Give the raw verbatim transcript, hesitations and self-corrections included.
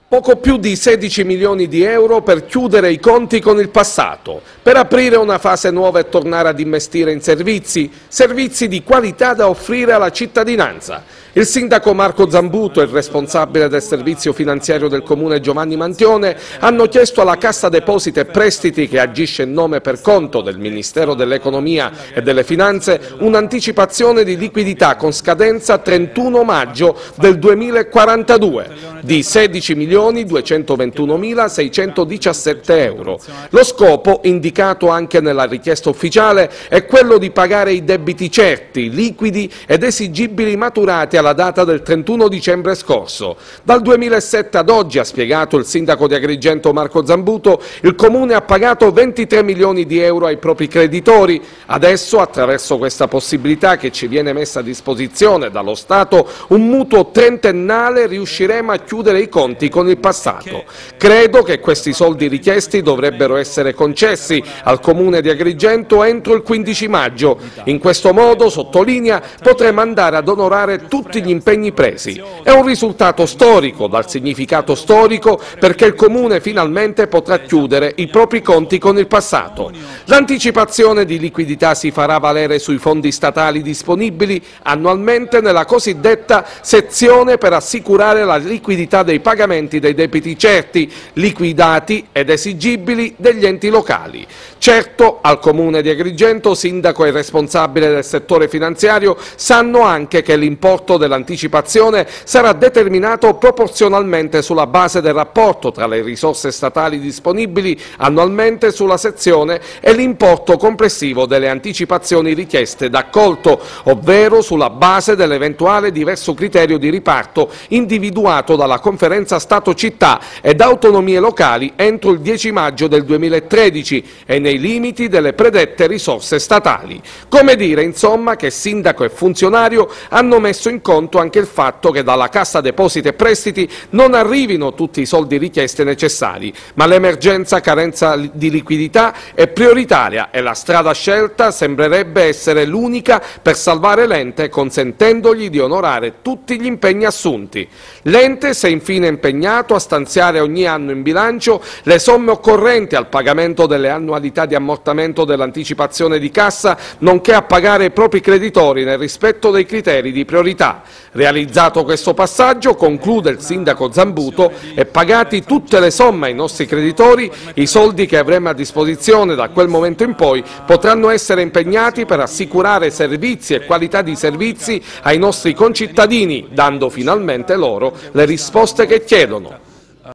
Poco più di sedici milioni di euro per chiudere i conti con il passato, per aprire una fase nuova e tornare ad investire in servizi, servizi di qualità da offrire alla cittadinanza. Il sindaco Marco Zambuto e il responsabile del servizio finanziario del comune Giovanni Mantione hanno chiesto alla Cassa Depositi e Prestiti, che agisce in nome per conto del Ministero dell'Economia e delle Finanze, un'anticipazione di liquidità con scadenza trentuno maggio del duemilaquarantadue di sedici milioni duecentoventunomilaseicentodiciassette euro. Lo scopo, indicato anche nella richiesta ufficiale, è quello di pagare i debiti certi, liquidi ed esigibili maturati alla data del trentuno dicembre scorso. Dal duemilasette ad oggi, ha spiegato il sindaco di Agrigento Marco Zambuto, il comune ha pagato ventitré milioni di euro ai propri creditori. Adesso, attraverso questa possibilità che ci viene messa a disposizione dallo Stato, un mutuo trentennale, riusciremo a chiudere i conti con il passato. Credo che questi soldi richiesti dovrebbero essere concessi al comune di Agrigento entro il quindici maggio. In questo modo, sottolinea, potremo andare ad onorare tutti gli impegni presi. È un risultato storico, dal significato storico, perché il comune finalmente potrà chiudere i propri conti con il passato. L'anticipazione di liquidità si farà valere sui fondi statali disponibili annualmente nella cosiddetta sezione per assicurare la liquidità dei pagamenti dei debiti certi, liquidati ed esigibili degli enti locali. Certo, al comune di Agrigento, sindaco e responsabile del settore finanziario sanno anche che l'importo dell'anticipazione sarà determinato proporzionalmente sulla base del rapporto tra le risorse statali disponibili annualmente sulla sezione e l'importo complessivo delle anticipazioni richieste d'accolto, ovvero sulla base dell'eventuale diverso criterio di riparto individuato dalla Conferenza Stato-Città ed autonomie locali entro il dieci maggio del duemilatredici e nei limiti delle predette risorse statali. Come dire, insomma, che sindaco e funzionario hanno messo in conto anche il fatto che dalla Cassa Depositi e Prestiti non arrivino tutti i soldi richiesti e necessari, ma l'emergenza carenza di liquidità è prioritaria e la strada scelta sembrerebbe essere l'unica per salvare l'ente, consentendogli di onorare tutti gli impegni assunti. L'ente si è infine impegnato a stanziare ogni anno in bilancio le somme occorrenti al pagamento delle annualità di ammortamento dell'anticipazione di cassa, nonché a pagare i propri creditori nel rispetto dei criteri di priorità. Realizzato questo passaggio, conclude il sindaco Zambuto, e pagati tutte le somme ai nostri creditori, i soldi che avremo a disposizione da quel momento in poi potranno essere impegnati per assicurare servizi e qualità di servizi ai nostri concittadini, dando finalmente loro le risposte che chiedono.